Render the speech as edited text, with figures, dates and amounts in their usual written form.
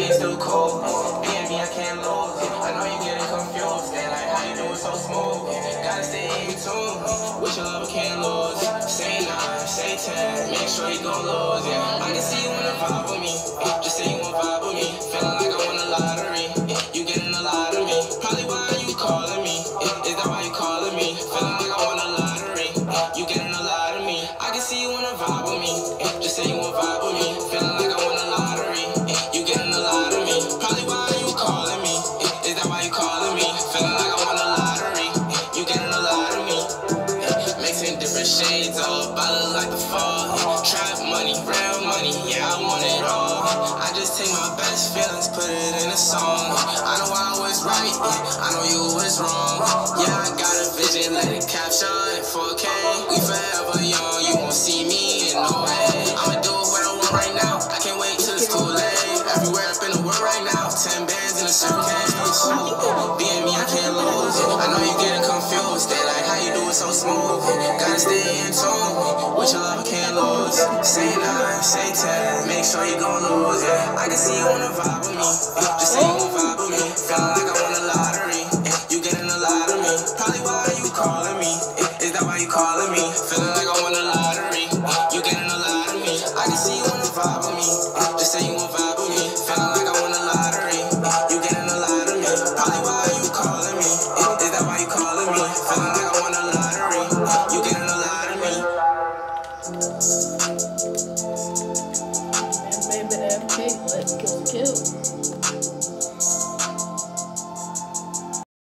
everything's still cool. Being me, I can't lose. I know you getting confused. They like how you do it so smooth. Gotta stay in tune. With your love, I can't lose. Say 9, say 10. Make sure you gon' lose. Yeah, I can see you wanna vibe with me. Just say you wanna vibe with me. Feeling like I won the lottery. You getting a lot of me. Probably why you calling me. Is that why you calling me? Feeling like I won the lottery. You getting a lot of me. I can see you wanna vibe with me. Just say you wanna vibe with me. Feeling like I won the lottery. You getting a lot of me. Probably why you calling me. Is that why you calling me? Feeling like I won the lottery. You getting a lot of me. Mixing different shades of bottle like the fall. Trap money, real money, yeah, I want it all. I just take my best feelings, put it in a song. I know I was right, I know you was wrong. Yeah, I got a vision, let it capture in 4K. We forever young, you won't see me in no way. I'ma do what I want right now, I can't wait till it's too late. Everywhere up in the world right now, 10 bands in a suitcase. Being me, I can't lose. I know you getting confused, they like how you do it so smooth. Gotta stay in tune, with your love I can't lose. Say 9, say 10, make sure you gon' lose. Yeah, I can see you wanna vibe with me. Just say you wanna vibe.